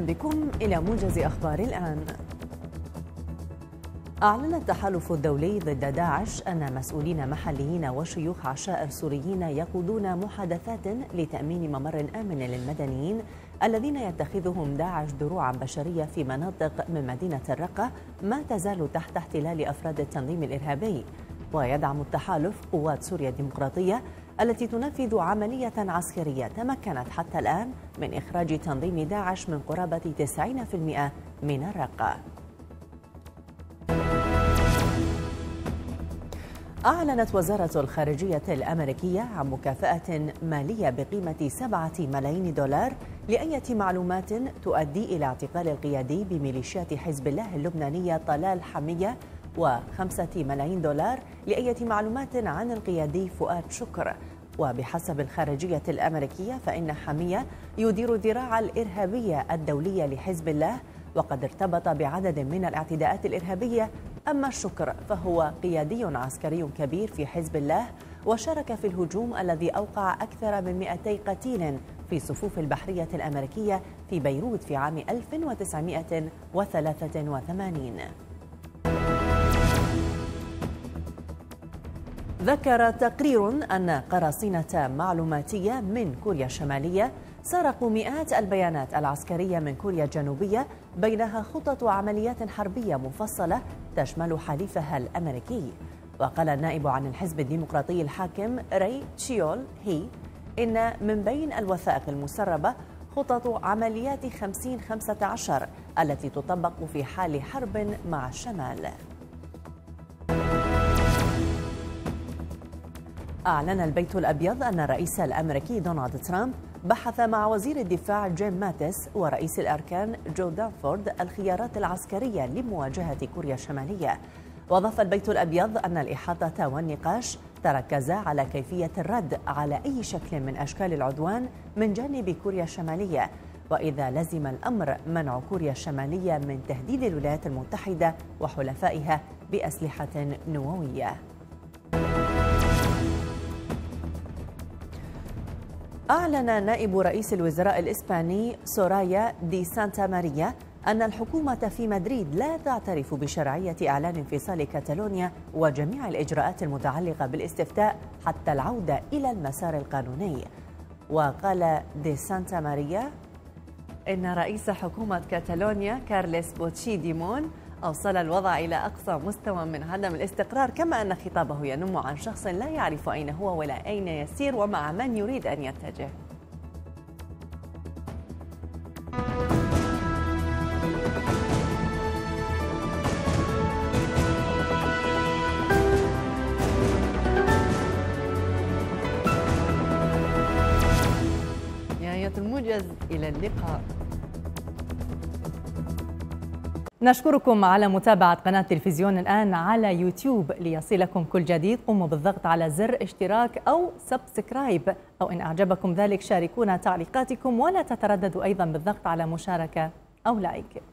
بكم إلى موجز أخبار الآن. أعلن التحالف الدولي ضد داعش أن مسؤولين محليين وشيوخ عشائر سوريين يقودون محادثات لتأمين ممر آمن للمدنيين الذين يتخذهم داعش دروعا بشرية في مناطق من مدينة الرقة ما تزال تحت احتلال أفراد التنظيم الإرهابي. ويدعم التحالف قوات سوريا الديمقراطية التي تنفذ عملية عسكرية تمكنت حتى الآن من إخراج تنظيم داعش من قرابة 90% من الرقة. أعلنت وزارة الخارجية الأمريكية عن مكافأة مالية بقيمة 7 ملايين دولار لأية معلومات تؤدي إلى اعتقال القيادي بميليشيات حزب الله اللبنانية طلال حمية، و5 ملايين دولار لأية معلومات عن القيادي فؤاد شكر. وبحسب الخارجية الأمريكية فإن حمية يدير الذراع الإرهابية الدولية لحزب الله وقد ارتبط بعدد من الاعتداءات الإرهابية، أما الشكر فهو قيادي عسكري كبير في حزب الله وشارك في الهجوم الذي أوقع أكثر من 200 قتيل في صفوف البحرية الأمريكية في بيروت في عام 1983. ذكر تقرير أن قراصنة معلوماتية من كوريا الشمالية سرقوا مئات البيانات العسكرية من كوريا الجنوبية، بينها خطط وعمليات حربية مفصلة تشمل حليفها الأمريكي. وقال النائب عن الحزب الديمقراطي الحاكم ري تشيول هي إن من بين الوثائق المسربة خطط عمليات 50-15 التي تطبق في حال حرب مع الشمال. أعلن البيت الأبيض أن الرئيس الأمريكي دونالد ترامب بحث مع وزير الدفاع جيم ماتيس ورئيس الأركان جو دانفورد الخيارات العسكرية لمواجهة كوريا الشمالية. وأضاف البيت الأبيض أن الإحاطة والنقاش تركزا على كيفية الرد على أي شكل من أشكال العدوان من جانب كوريا الشمالية، وإذا لزم الأمر منع كوريا الشمالية من تهديد الولايات المتحدة وحلفائها بأسلحة نووية. أعلن نائب رئيس الوزراء الإسباني سورايا دي سانتا ماريا أن الحكومة في مدريد لا تعترف بشرعية إعلان انفصال كاتالونيا وجميع الإجراءات المتعلقة بالاستفتاء حتى العودة إلى المسار القانوني. وقال دي سانتا ماريا إن رئيس حكومة كاتالونيا كارليس بوتشيديمون أوصل الوضع إلى أقصى مستوى من عدم الاستقرار، كما أن خطابه ينم عن شخص لا يعرف أين هو ولا أين يسير ومع من يريد أن يتجه. نهاية الموجز، إلى اللقاء. نشكركم على متابعة قناة تلفزيون الآن على يوتيوب. ليصلكم كل جديد قوموا بالضغط على زر اشتراك أو سبسكرايب، أو إن أعجبكم ذلك شاركونا تعليقاتكم، ولا تترددوا أيضا بالضغط على مشاركة أو لايك.